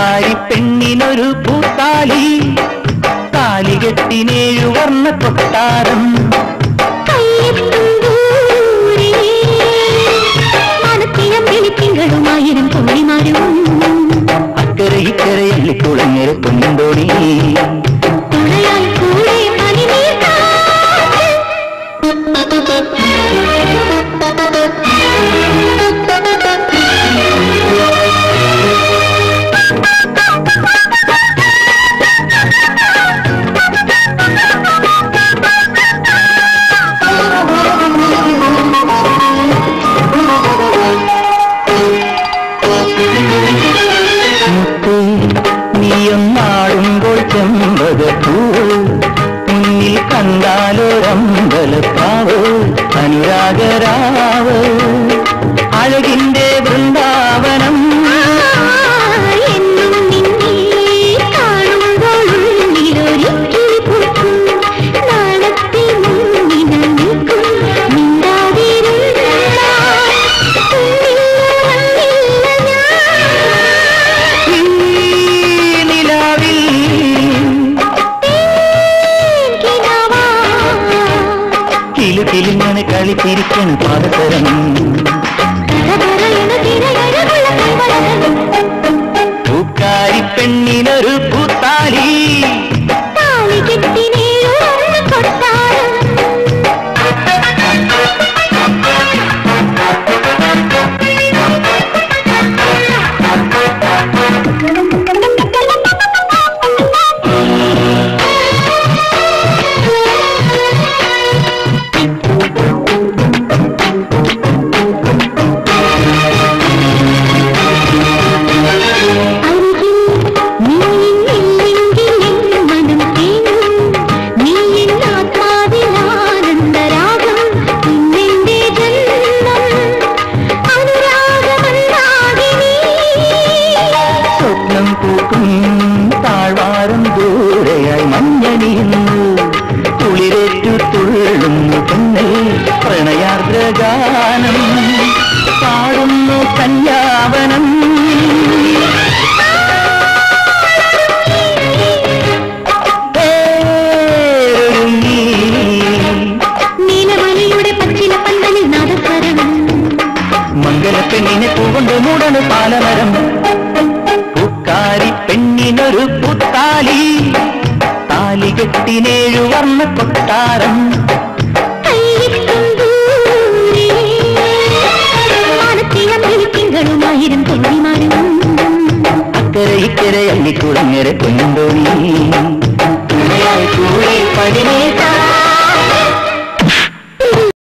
പൂക്കാരി പെണ്ണിനൊരു പൂത്താലി താലികെട്ടിനേഴു വർണ്ണ കൊട്ടാരം തിങ്കളുമായിരം തോണിമാരും അക്കരെ ഇക്കരെ എല്ലിക്കുളങ്ങര പൊന്നോണി തുണയായി കൂടെ നീയൊന്നാടുമ്പോൾ ചെമ്പകപ്പൂ മുന്നിൽ കണ്ടാലൊരമ്പലപ്പാവ് അനുരാഗരാവ് അഴകിന്റെ വൃന്ദാവനം കിളിങ്ങനെ കളിച്ചിരിക്കണം പാദസരം പൂക്കാരി പെണ്ണിനൊരു പൂത്താലി താഴ്വാരം ദൂരെയായി മഞ്ഞണിയുന്നു കുളിരേറ്റു തുള്ളുന്നു പെണ്ണിൽ പ്രണയാർദ്രഗാനം പാടുന്നു കന്യാവനം നീലമലയുടെ പച്ചില പന്തലിൽ നാദസ്വരം മംഗലപ്പെണ്ണിനെ പൂകൊണ്ട് മൂടണ് പാലമരം പൂക്കാരി പെണ്ണിനൊരു പുത്താലി താലികെട്ടിനേഴു വർണ്ണ കൊട്ടാരം തിങ്കളുമായിരം തോണിമാരും അക്കരെ ഇക്കരെ അല്ലിക്കുളങ്ങര പൊന്നോണി തുണയായി കൂടെ പടിനേ